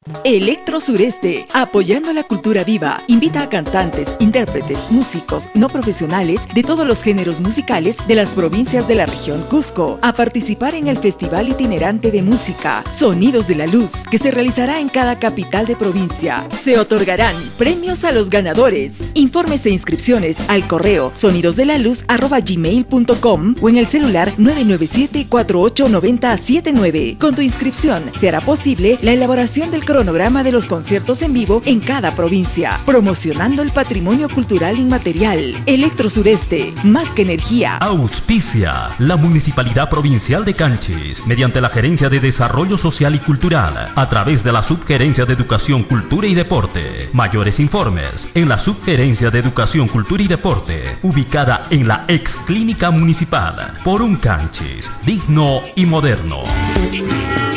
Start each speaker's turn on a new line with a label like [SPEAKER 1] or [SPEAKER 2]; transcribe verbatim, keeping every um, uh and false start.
[SPEAKER 1] Electro Sureste, apoyando la cultura viva, invita a cantantes, intérpretes, músicos, no profesionales de todos los géneros musicales de las provincias de la región Cusco a participar en el Festival Itinerante de Música Sonidos de la Luz, que se realizará en cada capital de provincia. Se otorgarán premios a los ganadores. Informes e inscripciones al correo sonidosdelaluz arroba gmail punto com o en el celular nueve nueve siete, cuatro ocho nueve cero siete nueve. Con tu inscripción se hará posible la elaboración del cronograma de los conciertos en vivo en cada provincia, promocionando el patrimonio cultural inmaterial. Electro Sureste, más que energía.
[SPEAKER 2] Auspicia la Municipalidad Provincial de Canchis, mediante la Gerencia de Desarrollo Social y Cultural, a través de la Subgerencia de Educación, Cultura y Deporte. Mayores informes en la Subgerencia de Educación, Cultura y Deporte, ubicada en la ex Clínica Municipal, por un Canchis digno y moderno.